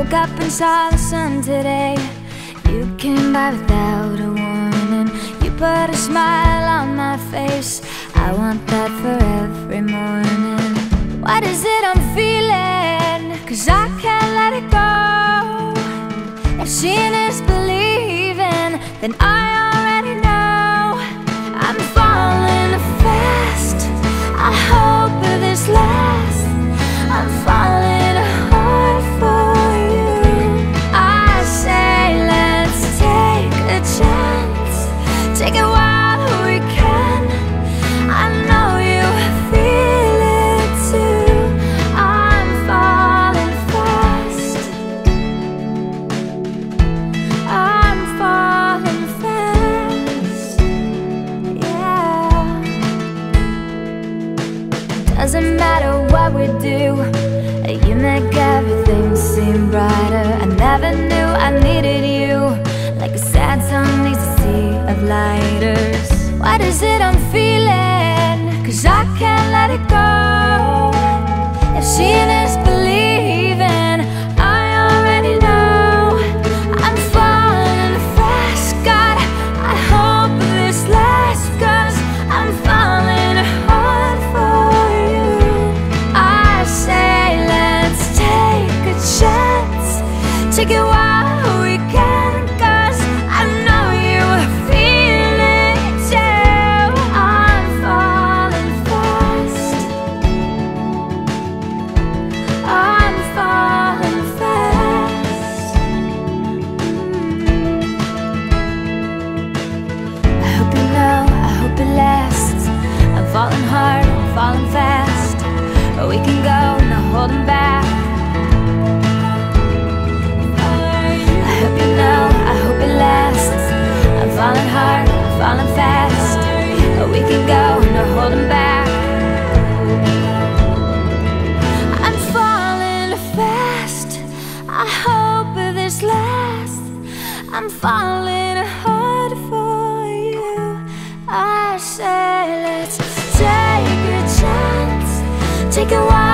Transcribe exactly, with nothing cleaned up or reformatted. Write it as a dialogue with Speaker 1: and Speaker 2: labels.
Speaker 1: woke up and saw the sun today. You came by without a warning. You put a smile on my face. I want that for every morning. What is it I'm feeling? 'Cause I can't let it go. If seeing is believing, then I already know. I'm falling fast. I hope this lasts. I'm falling hard for you. I say let's take a chance. Take it while we can. I know you feel it too. I'm falling fast. I'm falling fast. Yeah. Doesn't matter what we do, you make everything seem brighter. I never knew I needed you, like a sad song needs a sea of lighters. What is it I'm feeling? 'Cause I can't let it go. If seeing is believing, I already know. I'm falling fast. God, I hope this lasts, 'cause I'm falling hard for you. I say let's take a chance. Take it while we can, 'cause I know you feel it too. I'm falling fast. I'm falling fast. Mm. I hope you know, I hope it lasts. I'm falling hard, I'm falling fast. But we can go, no holding back. I hope you know, I hope it lasts. I'm falling hard, I'm falling fast. But we can go, no holding back. I'm falling fast. I hope this lasts. I'm falling hard for you. I say let's take a chance. Take a while.